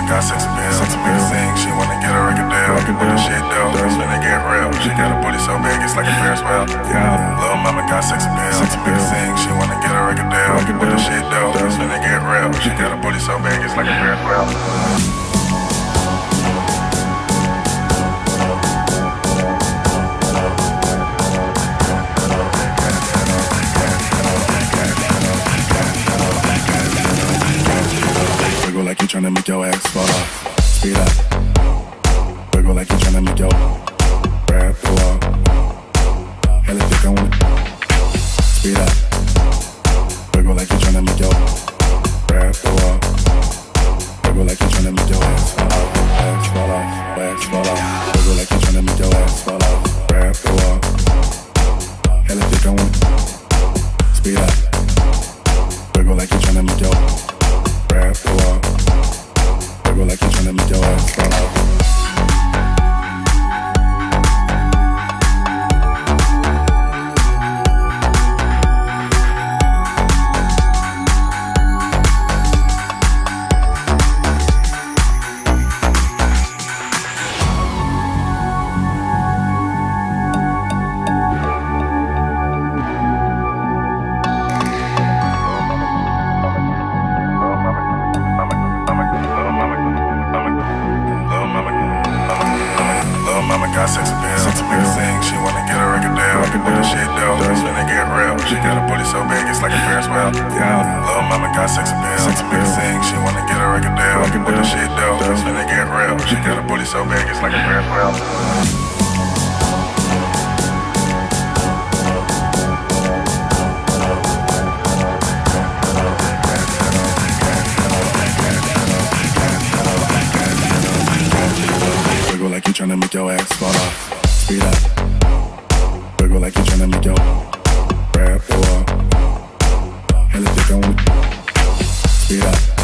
got sex appeal. Sing, she wanna get a record deal. With the shit though, it's finna get real. She got a booty so big, it's like a Ferris wheel. Little mama got sex appeal. Sing, she wanna get a record deal. With the shit though, it's finna get real. She got a booty so big, it's like a Ferris wheel. Like you tryna make your ass fall off. Speed up. Wiggle like you tryna make your grab the wall. Hella thick on it. Speed up. Wiggle like you tryna make your grab the wall. Wiggle like you tryna make your ass fall off. Ass fall off. Ass fall off. Wiggle like you tryna make your ass fall off. Grab the wall. Hella thick on it. Speed up. Wiggle like you tryna make your grab the wall. Wiggle like you're tryna make your ass fall off. Got sex appeal. Sing, she wanna get a record deal. With the shit though, it's finna get real. She got a booty so big, it's like a Ferris wheel. Little mama got sex appeal. Sing, she wanna get a record deal. With the shit though, it's finna get real. She got a booty so big, it's like a Ferris wheel. Like you tryna make your ass fall off. Speed up. Wiggle like you tryna make your grab the wall. Hella thick on it. Speed up.